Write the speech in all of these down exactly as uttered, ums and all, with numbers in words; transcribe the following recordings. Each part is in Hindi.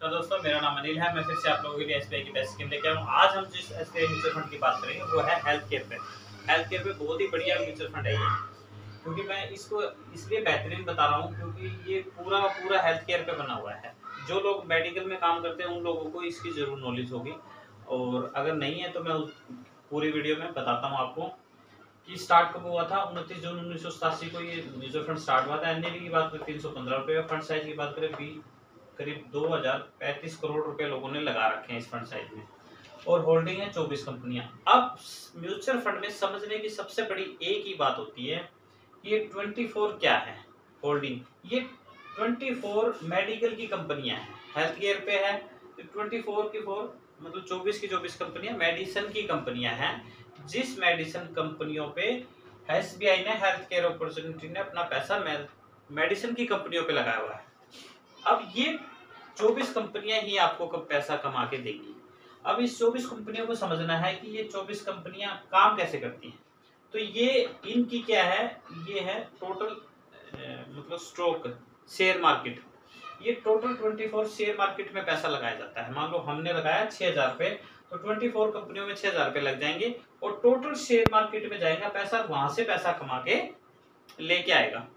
नमस्कार दोस्तों, मेरा नाम अनिल है। मैं फिर से आप लोगों के लिए एसबीआई की बेस्ट स्कीम लेके आया हूँ। आज हम जिस एसबीआई म्यूचुअल फंड की बात करेंगे वो है हेल्थ केयर पे। हेल्थ केयर पे बहुत ही बढ़िया म्यूचुअल फंड है ये, क्योंकि मैं इसको इसलिए बेहतरीन बता रहा हूँ क्योंकि ये पूरा पूरा हेल्थ केयर पे बना हुआ है। जो लोग मेडिकल में काम करते हैं उन लोगों को इसकी जरूर नॉलेज होगी, और अगर नहीं है तो मैं उस पूरी वीडियो में बताता हूँ आपको कि स्टार्ट कब हुआ था। उनतीस जून उन्नीस सौ सतासी को ये म्यूचुअल फंड स्टार्ट हुआ था। एनएवी की बात करें तीन सौ पंद्रह रुपये, फंड साइज की बात करें भी करीब दो हजार पैंतीस करोड़ रुपए लोगों ने लगा रखे हैं इस फंड साइज में, और होल्डिंग है चौबीस कंपनियां। अब म्यूचुअल फंड में समझने की सबसे बड़ी एक ही बात होती है कि ये चौबीस क्या है होल्डिंग। ये चौबीस मेडिकल की कंपनियां हैं, हेल्थ केयर पे है तो चौबीस की फोर मतलब चौबीस की चौबीस कंपनियां मेडिसिन की कंपनियां हैं। जिस मेडिसिन कंपनियों पे एसबीआई ने हेल्थ केयर अपॉर्चुनिटी ने अपना पैसा मेडिसिन की कंपनियों पे लगाया हुआ है। अब ये चौबीस कंपनियां ही आपको कब पैसा कमा के देंगी। अब इस चौबीस कंपनियों को समझना है कि ये चौबीस कंपनियां काम कैसे करती हैं। तो ये इनकी क्या है, ये है टोटल मतलब स्टॉक शेयर मार्केट। ये टोटल चौबीस शेयर मार्केट में पैसा लगाया जाता है। मान लो हमने लगाया छह हजार रुपए, तो चौबीस कंपनियों में छह हजार रुपए लग जाएंगे और टोटल शेयर मार्केट में जाएगा पैसा, वहां से पैसा कमा के लेके आएगा।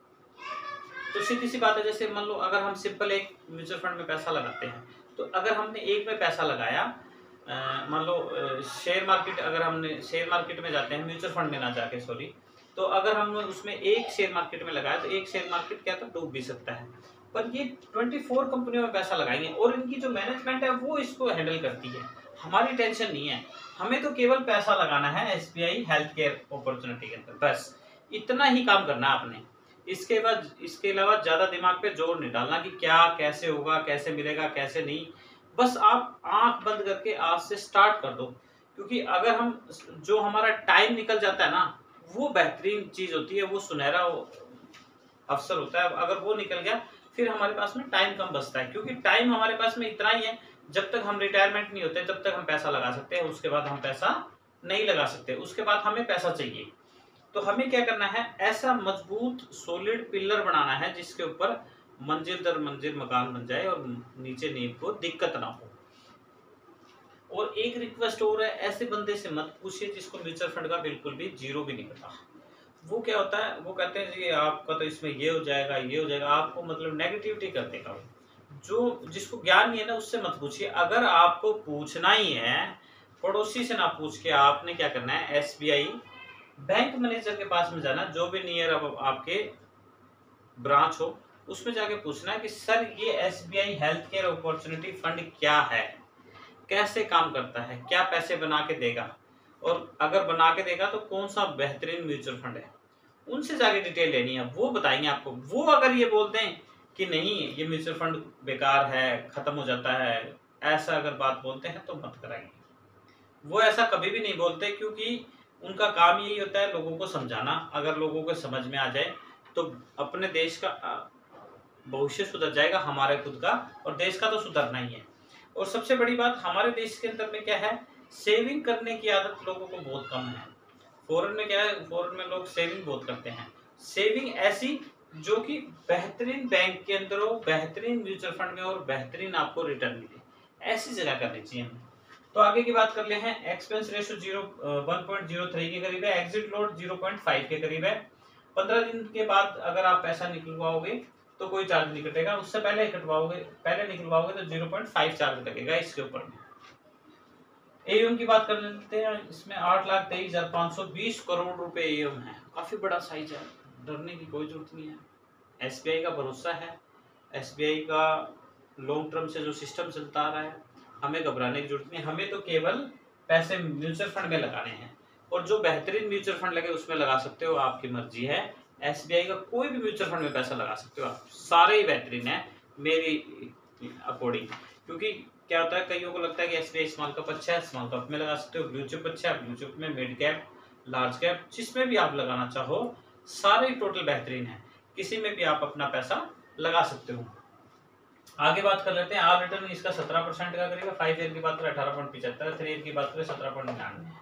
तो सीधी सी बात है, जैसे मान लो अगर हम सिंपल एक म्यूचुअल फंड में पैसा लगाते हैं, तो अगर हमने एक में पैसा लगाया, मान लो शेयर मार्केट, अगर हमने शेयर मार्केट में जाते हैं म्यूचुअल फंड में ना जाके सॉरी, तो अगर हमने उसमें एक शेयर मार्केट में लगाया तो एक शेयर मार्केट क्या तो डूब भी सकता है। पर ये चौबीस कंपनियों में पैसा लगाएंगे और इनकी जो मैनेजमेंट है वो इसको हैंडल करती है। हमारी टेंशन नहीं है, हमें तो केवल पैसा लगाना है एसबीआई हेल्थ केयर अपॉर्चुनिटी के अंदर, बस इतना ही काम करना है आपने। इसके बाद इसके अलावा ज्यादा दिमाग पे जोर नहीं डालना कि क्या कैसे होगा, कैसे मिलेगा, कैसे नहीं। बस आप आंख बंद करके आज से स्टार्ट कर दो, क्योंकि अगर हम जो हमारा टाइम निकल जाता है ना, वो बेहतरीन चीज होती है, वो सुनहरा अवसर होता है। अगर वो निकल गया फिर हमारे पास में टाइम कम बचता है, क्योंकि टाइम हमारे पास में इतना ही है, जब तक हम रिटायरमेंट नहीं होते तब तक हम पैसा लगा सकते हैं, उसके बाद हम पैसा नहीं लगा सकते, उसके बाद हमें पैसा चाहिए। तो हमें क्या करना है, ऐसा मजबूत सॉलिड पिलर बनाना है जिसके ऊपर मंजिल दर मंजिल मकान बन जाए और नीचे नींव को दिक्कत ना हो। और एक रिक्वेस्ट और है, ऐसे बंदे से मत पूछिए जिसको म्यूचुअल फंड का बिल्कुल भी जीरो भी नहीं पता। वो क्या होता है, वो कहते हैं जी आपका तो इसमें ये हो जाएगा ये हो जाएगा, आपको मतलब नेगेटिविटी कर देगा। जो जिसको ज्ञान नहीं है ना, उससे मत पूछिए। अगर आपको पूछना ही है, पड़ोसी से ना पूछ के आपने क्या करना है, एसबीआई बैंक मैनेजर के पास में जाना, जो भी नियर अब आपके ब्रांच हो उसमें जाके पूछना है कि सर ये SBI health care opportunity fund क्या है, कैसे काम करता है, क्या पैसे बना के देगा, और अगर बना के देगा तो कौन सा बेहतरीन म्यूचुअल फंड है। उनसे जाके डिटेल लेनी है, वो बताएंगे आपको। वो अगर ये बोलते हैं कि नहीं ये म्यूचुअल फंड बेकार है, खत्म हो जाता है, ऐसा अगर बात बोलते हैं तो मत कराएंगे। वो ऐसा कभी भी नहीं बोलते, क्योंकि उनका काम यही होता है लोगों को समझाना। अगर लोगों को समझ में आ जाए तो अपने देश का भविष्य सुधर जाएगा, हमारे खुद का, और देश का तो सुधरना ही है। और सबसे बड़ी बात, हमारे देश के अंदर में क्या है, सेविंग करने की आदत लोगों को बहुत कम है। फॉरेन में क्या है, फॉरेन में लोग सेविंग बहुत करते हैं। सेविंग ऐसी जो कि बेहतरीन बैंक के अंदर हो, बेहतरीन म्यूचुअल फंड में और बेहतरीन आपको रिटर्न मिले, ऐसी जगह करनी चाहिए हमें। तो आगे की बात कर ले हैं, expense ratio zero one point zero three के करीब है, exit load zero point five के करीब है। पंद्रह दिन के बाद अगर आप पैसा निकलवाओगे तो कोई चार्ज नहीं कटेगा, उससे पहले कटवाओगे पहले निकलवाओगे तो जीरो पॉइंट फाइव चार्ज लगेगा इसके ऊपर में। एयूएम की बात कर लेते हैं, इसमें आठ लाख तेईस हजार पाँच सौ बीस करोड़ रुपए एयूएम है, काफी बड़ा साइज है, डरने की कोई जरूरत नहीं है। एसबीआई का भरोसा है, एसबीआई का लॉन्ग टर्म से जो सिस्टम चलता आ रहा है, हमें घबराने की जरूरत नहीं। हमें तो केवल पैसे म्यूचुअल फंड में लगाने हैं, और जो बेहतरीन म्यूचुअल फंड लगे उसमें लगा सकते हो, आपकी मर्जी है। एसबीआई का कोई भी म्यूचुअल फंड में पैसा लगा सकते हो आप, सारे ही बेहतरीन है मेरी अकॉर्डिंग। क्योंकि क्या होता है, कईयों को लगता है कि एसबीआई स्मॉल कैप अच्छा है, स्मॉल कैप में लगा सकते हो, ब्लू चिप अच्छा है, ब्लू चिप में, मिड कैप, लार्ज कैप, जिसमें भी आप लगाना चाहो सारे टोटल बेहतरीन है, किसी में भी आप अपना पैसा लगा सकते हो। आगे बात कर लेते हैं, आर रिटर्न इसका सत्रह परसेंट का करेगा, फाइव ईयर की बात करें अठारह पॉइंट पिछहत्तर, थ्री ईयर की बात करें सत्रह पॉइंट निन्यानवे,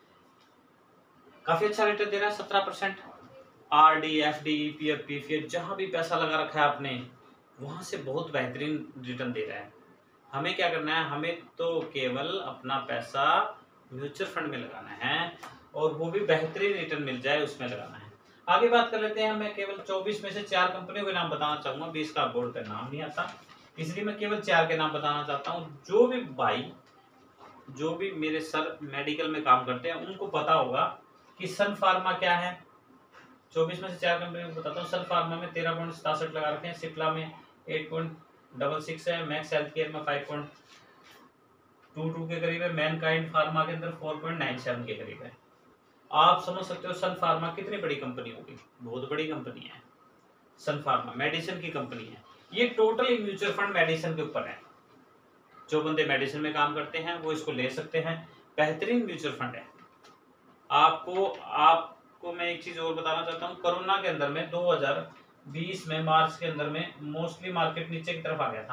काफी अच्छा रिटर्न दे रहा है सत्रह percent. R D, F D, PF, PF जहां भी पैसा लगा रखा है आपने, वहां से बहुत बेहतरीन रिटर्न दे रहा है। हमें क्या करना है, हमें तो केवल अपना पैसा म्यूचुअल फंड में लगाना है और वो भी बेहतरीन रिटर्न मिल जाए उसमें लगाना है। आगे बात कर लेते हैं। मैं केवल चौबीस में से चार कंपनियों के नाम बताना चाहूंगा, बीस का बोर्ड पे नाम नहीं आता, इसलिए मैं केवल चार के नाम बताना चाहता हूँ। जो भी भाई, जो भी मेरे सर मेडिकल में काम करते हैं उनको पता होगा कि सन फार्मा क्या है। चौबीस में से चार कंपनियों को बताता हूँ। सन फार्मा में तेरह पॉइंट सतासठ लगा रखे हैं, सिप्ला में एट पॉइंट डबल सिक्स है, मैक्स हेल्थ केयर में फाइव पॉइंट टू टू के करीब है, मैनकाइंड फार्मा के अंदर फोर पॉइंट नाइन सेवन के करीब है। आप समझ सकते हो सन फार्मा कितनी बड़ी कंपनी होगी, बहुत बड़ी कंपनी है सन फार्मा, मेडिसिन की कंपनी है। ये टोटली म्यूचुअल फंड मेडिसिन के ऊपर है। जो बंदे मेडिसिन में काम करते हैं वो इसको ले सकते हैं, बेहतरीन म्यूचुअल फंड है। आपको आपको मैं एक चीज और बताना चाहता हूँ। कोरोना के अंदर में दो हज़ार बीस में मार्च के अंदर में मोस्टली मार्केट नीचे की तरफ आ गया था,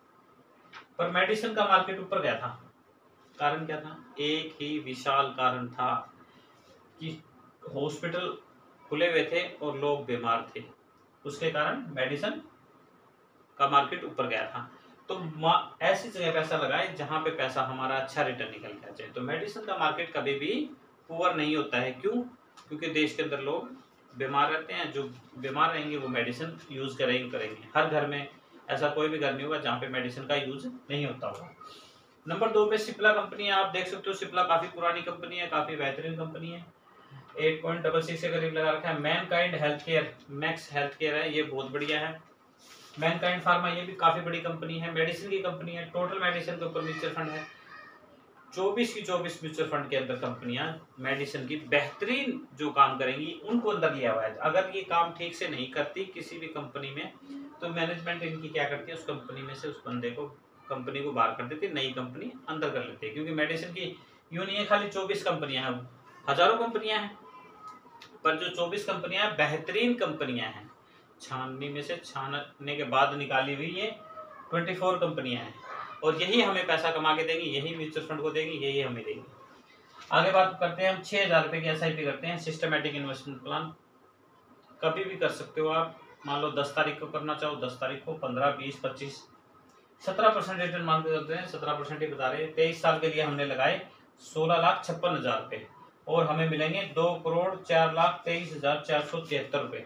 पर मेडिसिन का मार्केट ऊपर गया था। कारण क्या था? एक ही विशाल कारण था कि हॉस्पिटल खुले हुए थे और लोग बीमार थे, उसके कारण मेडिसिन का मार्केट ऊपर गया था। तो ऐसी जगह पैसा लगाए जहां पे पैसा हमारा अच्छा रिटर्न निकल के आ जाए। तो मेडिसिन का मार्केट कभी भी पुअर नहीं होता है। क्यों? क्योंकि देश के अंदर लोग बीमार रहते हैं, जो बीमार रहेंगे वो मेडिसिन यूज करेंगे करेंगे हर घर में ऐसा कोई भी घर नहीं होगा जहाँ पे मेडिसिन का यूज नहीं होता होगा। नंबर दो पे सिप्ला कंपनी है। आप देख सकते हो सिप्ला काफी पुरानी कंपनी है, काफी बेहतरीन कंपनी है, एट पॉइंट डबल सिक्स के करीब लगा रखा है। Mankind health care, Max health care है, ये बहुत बढ़िया है। मैनकाइंड फार्मा, ये भी काफी बड़ी कंपनी है, मेडिसिन की कंपनी है, टोटल मेडिसिन के ऊपर म्यूचुअल फंड है। चौबीस की चौबीस म्यूचुअल फंड के अंदर कंपनियां मेडिसिन की बेहतरीन जो काम करेंगी उनको अंदर लिया हुआ है। अगर ये काम ठीक से नहीं करती किसी भी कंपनी में, तो मैनेजमेंट इनकी क्या करती है, उस कंपनी में से उस बंदे को, कंपनी को बाहर कर देती है, नई कंपनी अंदर कर लेती है। क्योंकि मेडिसिन की यूं नहीं है खाली चौबीस कंपनियां हैं, हजारों कंपनियां हैं, पर जो चौबीस कंपनियां बेहतरीन कंपनियां हैं, छाननी में से छानने के बाद निकाली हुई ये चौबीस कंपनियां हैं, और यही हमें पैसा कमा के देंगी, यही म्यूचुअल फंड को देंगी, यही हमें देंगी। आगे बात करते हैं हम छह हजार रुपए की एस आई पी करते हैं, सिस्टमेटिक इन्वेस्टमेंट प्लान। कभी भी कर सकते हो आप, मान लो दस तारीख को करना चाहो दस तारीख को, पंद्रह बीस पच्चीस सत्रह परसेंट रिटर्न मान के चलते हैं, सत्रह परसेंट ही बता रहे हैं। तेईस साल के लिए हमने लगाए सोलह लाख छप्पन हजार रुपए और हमें मिलेंगे दो करोड़ चार लाख तेईस हजार चार सौ तिहत्तर रुपए।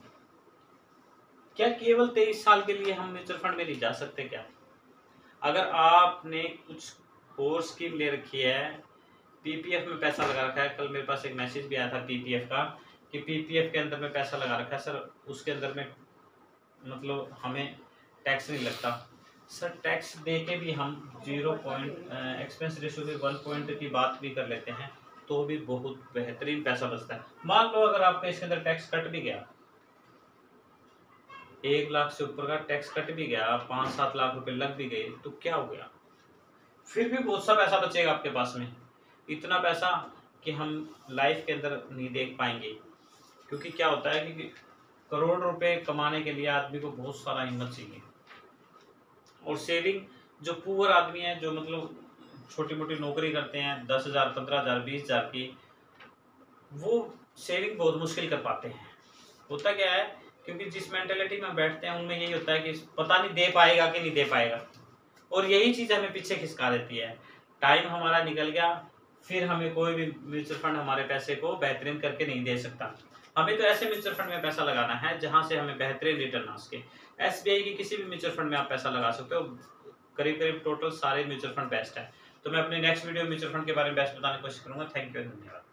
क्या केवल तेईस साल के लिए हम म्यूचुअल फंड में नहीं जा सकते क्या? अगर आपने कुछ और स्कीम ले रखी है, पीपीएफ में पैसा लगा रखा है, कल मेरे पास एक मैसेज भी आया था पीपीएफ का कि पीपीएफ के अंदर में पैसा लगा रखा है सर, उसके अंदर में मतलब हमें टैक्स नहीं लगता। सर टैक्स दे के भी हम जीरो पॉइंट एक्सपेंस रेशियो के वन पॉइंट की बात भी कर लेते हैं तो भी बहुत बेहतरीन पैसा बचता है। मान लो अगर आपका इसके अंदर टैक्स कट भी गया, एक लाख से ऊपर का टैक्स कट भी गया, पाँच सात लाख रुपए लग भी गए, तो क्या हो गया? फिर भी बहुत सा पैसा बचेगा आपके पास में, इतना पैसा कि हम लाइफ के अंदर नहीं देख पाएंगे। क्योंकि क्या होता है कि करोड़ रुपए कमाने के लिए आदमी को बहुत सारा हिम्मत चाहिए, और सेविंग जो पुअर आदमी है, जो मतलब छोटी मोटी नौकरी करते हैं, दस हजार पंद्रह हजार बीस हजार की, वो सेविंग बहुत मुश्किल कर पाते हैं। होता क्या है, क्योंकि जिस मेंटेलिटी में बैठते हैं उनमें यही होता है कि पता नहीं दे पाएगा कि नहीं दे पाएगा, और यही चीज़ हमें पीछे खिसका देती है। टाइम हमारा निकल गया, फिर हमें कोई भी म्यूचुअल फंड हमारे पैसे को बेहतरीन करके नहीं दे सकता। हमें तो ऐसे म्यूचुअल फंड में पैसा लगाना है जहां से हमें बेहतरीन रिटर्न आ सके। एसबीआई की किसी भी म्यूचुअल फंड में आप पैसा लगा सकते हो, करीब करीब टोटल सारे म्यूचुअल फंड बेस्ट है। तो मैं अपने नेक्स्ट वीडियो म्यूचुअल फंड के बारे में बेस्ट बताने की कोशिश करूंगा। थैंक यू, धन्यवाद।